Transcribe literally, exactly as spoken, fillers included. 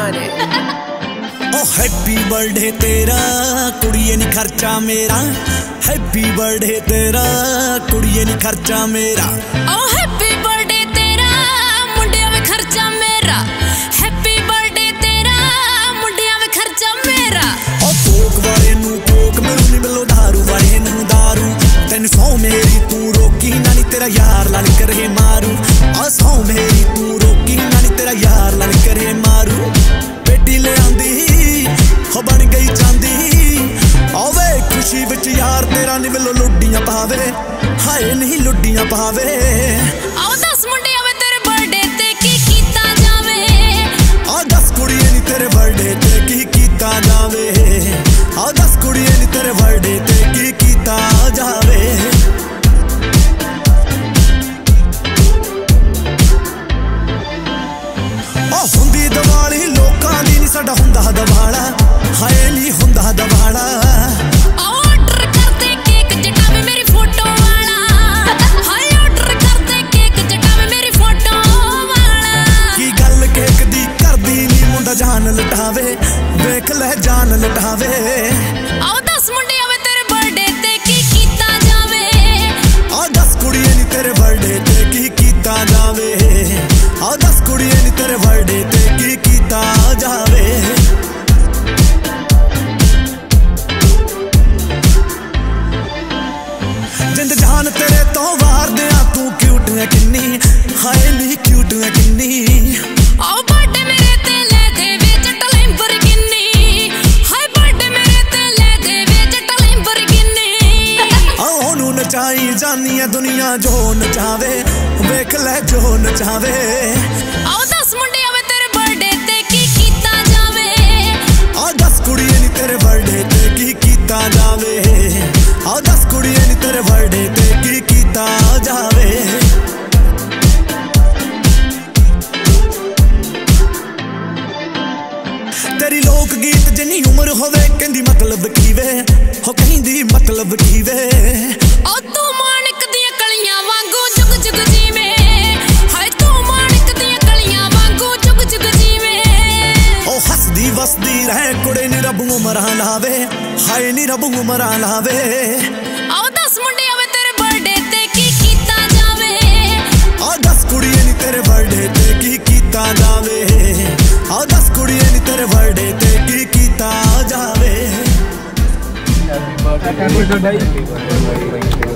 ने। ओ happy birthday तेरा कुड़िए नी खर्चा मेरा, हैप्पी बर्थडे तेरा कुड़िए नी खर्चा मेरा। ओ हैप्पी बर्थडे तेरा मुंडिया में खर्चा मेरा, हैप्पी बर्थडे तेरा मुंडिया में खर्चा मेरा। ओ कोक वाले नू कोक मैनू नी मिलो दारू वाले नू दारू, तेन सौ मेरी तू रोकी ना नी तेरा यार लाल करे मारू। आ सौ मेरी तू रोकी ना नी तेरा यार लाल करे मारू। बेटी ले आंदी हो बन गई चांदी, आवे खुशी विच यार तेरा नी मिलो लुड्डियां पावे, हाय नहीं लुड्डियां पावे। आओ दस मुंडिया में तेरे बर्थडे ते की कीता जावे, आ दस कुड़िए नी तेरे बर्थडे ते की कीता जावे, आ दस कुड़िए नी तेरे बर्थडे ते की कीता जावे। ओ हुंदी दिवाली लोकां दी नी साडा हुंदा दिवाला, हाय नी हुंदा दिवाला। ऑर्डर कर दे केक जटावे मेरी फोटो वाला, हाय ऑर्डर कर दे केक जटावे मेरी फोटो वाला। की गल केक दी करदी नी मुंडा जान लटावे, वेख ले जान लटावे। आओ दस मुंडिया में तेरे बर्थडे ते की कीता जावे, आ दस कुड़िए नी तेरे बर्थडे ते की कीता जावे, आ दस कुड़िए नी तेरे बर्थडे ते की कीता जावे। जिंद जान तेरे तो वार दिया तू क्यूट है किन्नी, हाय नी क्यूट है किन्नी। आओ बर्थडे मेरे ते ले दे विच लैम्बोर्गिनी, हाय बर्थडे मेरे ते ले दे विच लैम्बोर्गिनी। आओ ओनू नचाई जानी है दुनिया जो नचावे, वेख ले जो नचावे। आओ दस मुंडिया में तेरे बर्थडे ते की कीता जावे, आ दस कुड़िए नी तेरे बर्थडे ते की कीता जावे, आ दस कुड़िए नी तेरे बर्थडे ते की कीता जावे। तेरी लोक गीत जिन्नी उम्र होवे कहंदी मतलब कीवे, हो कहंदी मतलब कीवे। ओ तू माणिक दियां कलियां वांगू जुग जुग जीवे, हाय तू माणिक दियां कलियां वांगू जुग जुग जीवे। ओ हसदी वसदी रहे कुड़े नी रब उमरां लावे, हाय नी रब उमरां लावे। आओ दस मुंडिया में तेरे बर्थडे ते की कीता जावे, आ दस कुड़िए नी तेरे बर्थडे ते की कीता जावे, आ दस कुड़िए नी तेरे बर्थडे ते की कीता जावे। Happy birthday.